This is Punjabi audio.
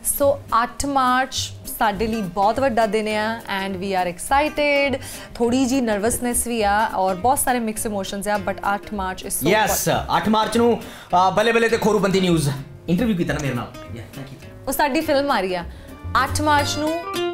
ਸੋ 8 ਮਾਰਚ ਸਾਡੇ ਲਈ ਬਹੁਤ ਵੱਡਾ ਦਿਨ ਆ ਐਂਡ ਵੀ ਆਰ ਐਕਸਾਈਟਿਡ, ਥੋੜੀ ਜੀ ਨਰਵਸਨੈਸ ਵੀ ਆ ਔਰ ਬਹੁਤ ਸਾਰੇ ਮਿਕਸ ਇਮੋਸ਼ਨਸ ਆ, but 8 March is so yes 8 March ਨੂੰ ਬੱਲੇ ਬੱਲੇ ਤੇ ਖੋਰੂਬੰਦੀ ਨਿਊਜ਼ ਇੰਟਰਵਿਊ ਕੀਤਾ ਨਾ ਮੇਰੇ ਨਾਲ। ਉਹ ਸਾਡੀ ਫਿਲਮ ਆ ਰਹੀ ਆ 8 ਮਾਰਚ ਨੂੰ।